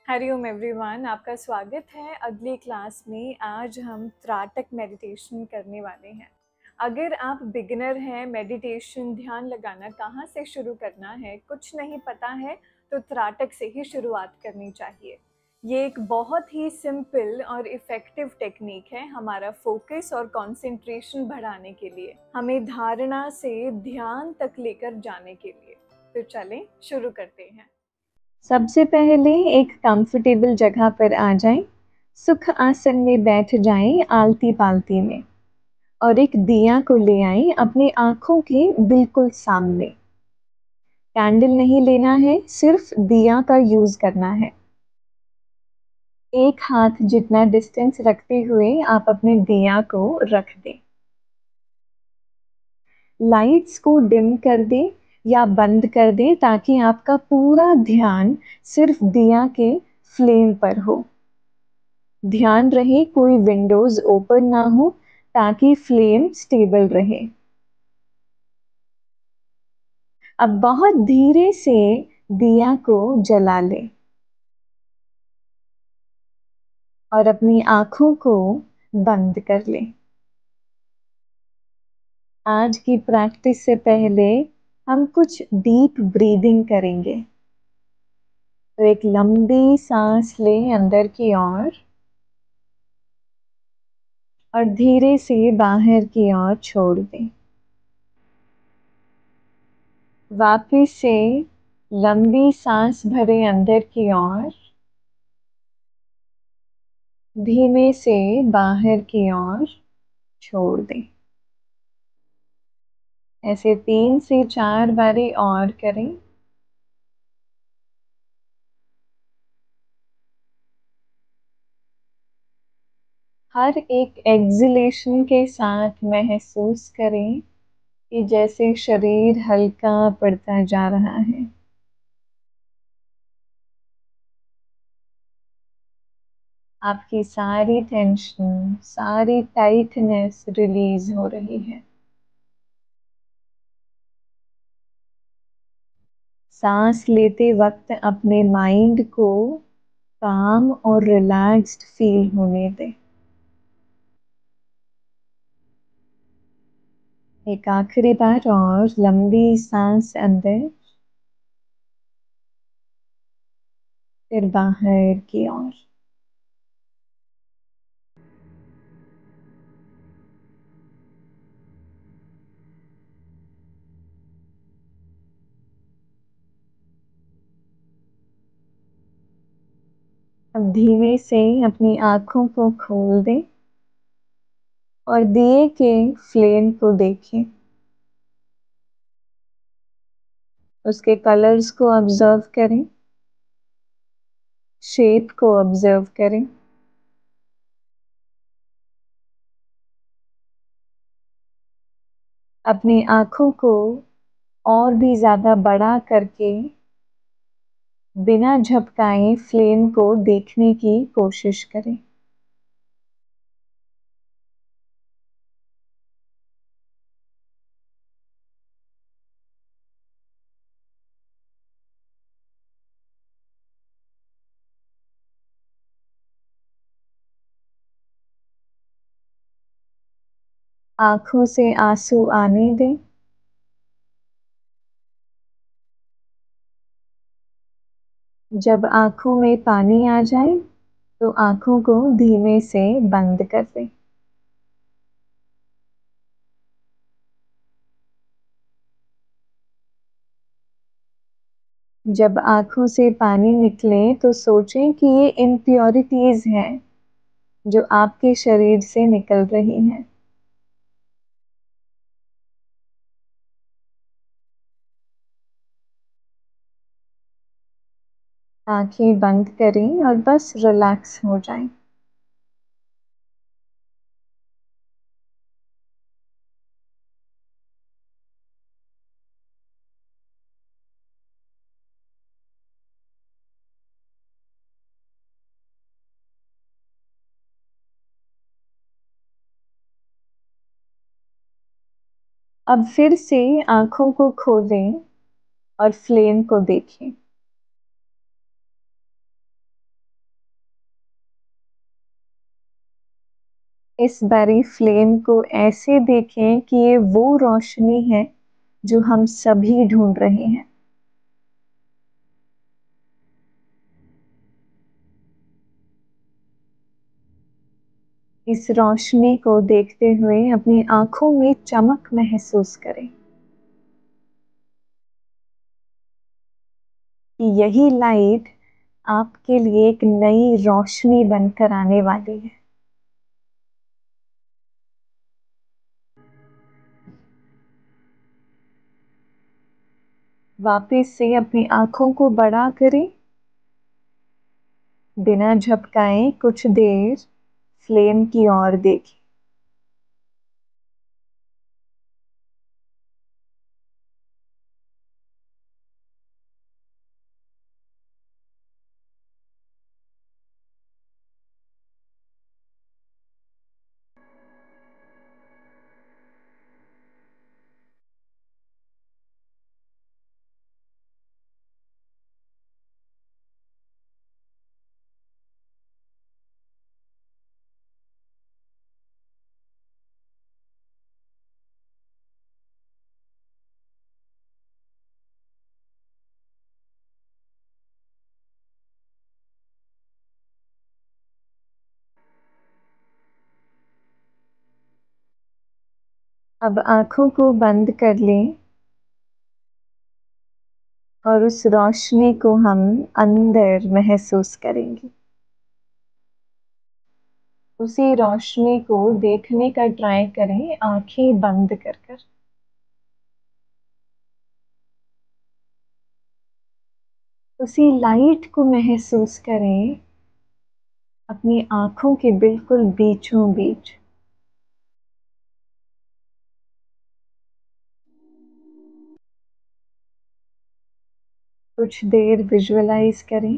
Hariom everyone, आपका स्वागत है अगली क्लास में। आज हम त्राटक मेडिटेशन करने वाले हैं। अगर आप बिगिनर हैं, मेडिटेशन ध्यान लगाना कहाँ से शुरू करना है कुछ नहीं पता है, तो त्राटक से ही शुरुआत करनी चाहिए। ये एक बहुत ही सिंपल और इफ़ेक्टिव टेक्निक है हमारा फोकस और कंसंट्रेशन बढ़ाने के लिए, हमें धारणा से ध्यान तक लेकर जाने के लिए। तो चलें शुरू करते हैं। सबसे पहले एक कंफर्टेबल जगह पर आ जाएं, सुख आसन में बैठ जाएं आलती पालती में, और एक दिया को ले आएं अपनी आंखों के बिल्कुल सामने। कैंडल नहीं लेना है, सिर्फ दिया का यूज करना है। एक हाथ जितना डिस्टेंस रखते हुए आप अपने दिया को रख दें। लाइट्स को डिम कर दें या बंद कर दें ताकि आपका पूरा ध्यान सिर्फ दिया के फ्लेम पर हो। ध्यान रहे कोई विंडोज ओपन ना हो ताकि फ्लेम स्टेबल रहे। अब बहुत धीरे से दिया को जला लें और अपनी आंखों को बंद कर लें। आज की प्रैक्टिस से पहले हम कुछ डीप ब्रीदिंग करेंगे। तो एक लंबी सांस लें अंदर की ओर और धीरे से बाहर की ओर छोड़ दें। वापस से लंबी सांस भरें अंदर की ओर, धीमे से बाहर की ओर छोड़ दें। ऐसे 3 से 4 बारी और करें। हर एक एक्सलेशन के साथ महसूस करें कि जैसे शरीर हल्का पड़ता जा रहा है। आपकी सारी टेंशन, सारी टाइटनेस रिलीज हो रही है। सांस लेते वक्त अपने माइंड को काम और रिलैक्स्ड फील होने दें। एक आखिरी बार और लंबी सांस अंदर, फिर बाहर की ओर। अब धीमे से अपनी आंखों को खोल दें और दिए के फ्लेम को देखें। उसके कलर्स को ऑब्जर्व करें, शेप को ऑब्जर्व करें। अपनी आंखों को और भी ज्यादा बड़ा करके बिना झपकाए फ्लेम को देखने की कोशिश करें। आंखों से आंसू आने दें। जब आंखों में पानी आ जाए तो आंखों को धीमे से बंद कर दें। जब आंखों से पानी निकले तो सोचें कि ये इम्प्योरिटीज हैं जो आपके शरीर से निकल रही हैं। आंखें बंद करें और बस रिलैक्स हो जाएं। अब फिर से आंखों को खोलें और फ्लेम को देखें। इस बारी फ्लेम को ऐसे देखें कि ये वो रोशनी है जो हम सभी ढूंढ रहे हैं। इस रोशनी को देखते हुए अपनी आंखों में चमक महसूस करें कि यही लाइट आपके लिए एक नई रोशनी बनकर आने वाली है। वापस से अपनी आंखों को बड़ा करें, बिना झपकाए कुछ देर फ्लेम की ओर देखें। अब आंखों को बंद कर लें और उस रोशनी को हम अंदर महसूस करेंगे। उसी रोशनी को देखने का ट्राई करें आंखें बंद कर कर। उसी लाइट को महसूस करें अपनी आंखों के बिल्कुल बीचों बीच। कुछ देर विजुअलाइज करें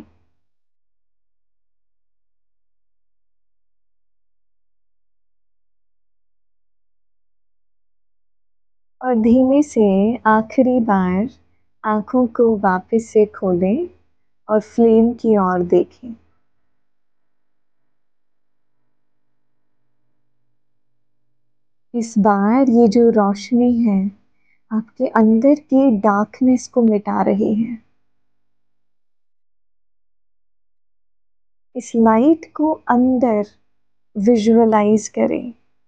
और धीमे से आखिरी बार आंखों को वापस से खोलें और फ्लेम की ओर देखें। इस बार ये जो रोशनी है आपके अंदर की डार्कनेस को मिटा रही है। इस लाइट को अंदर विजुअलाइज करें।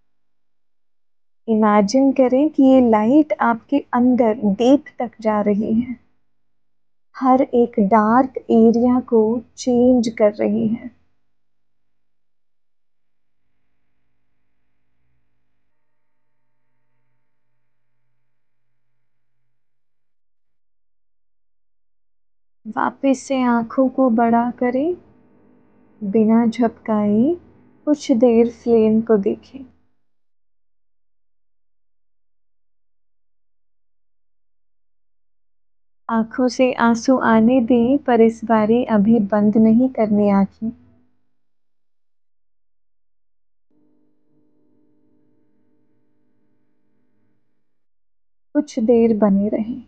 इमेजिन करें कि ये लाइट आपके अंदर डीप तक जा रही है, हर एक डार्क एरिया को चेंज कर रही है। वापस से आंखों को बड़ा करें, बिना झपकाए कुछ देर फ्लेम को देखें। आंखों से आंसू आने दें, पर इस बारी अभी बंद नहीं करनी आंखें। कुछ देर बने रहें।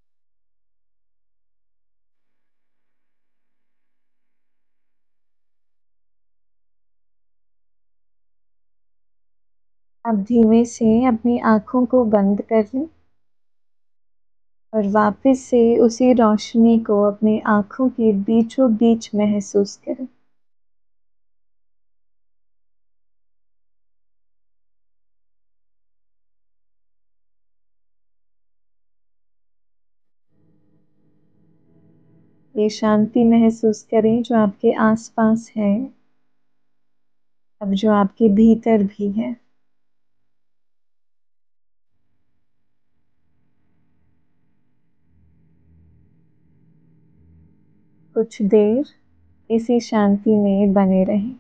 अब धीमे से अपनी आंखों को बंद कर लें और वापस से उसी रोशनी को अपनी आंखों के बीचों बीच महसूस करें। ये शांति महसूस करें जो आपके आसपास है, अब जो आपके भीतर भी है। कुछ देर इसी शांति में बने रहें।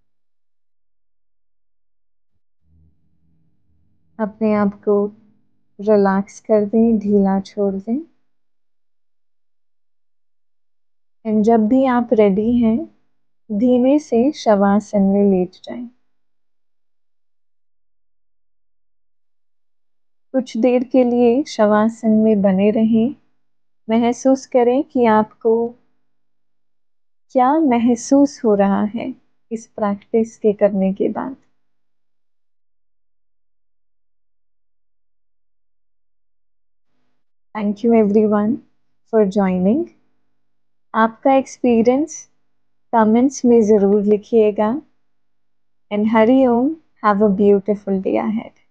अपने आप को रिलैक्स कर दें, ढीला छोड़ दें। एंड जब भी आप रेडी हैं, धीमे से शवासन में लेट जाएं। कुछ देर के लिए शवासन में बने रहें। महसूस करें कि आपको क्या महसूस हो रहा है इस प्रैक्टिस के करने के बाद। Thank you everyone for joining. आपका एक्सपीरियंस कमेंट्स में ज़रूर लिखिएगा। And Hari Om, have a beautiful day ahead.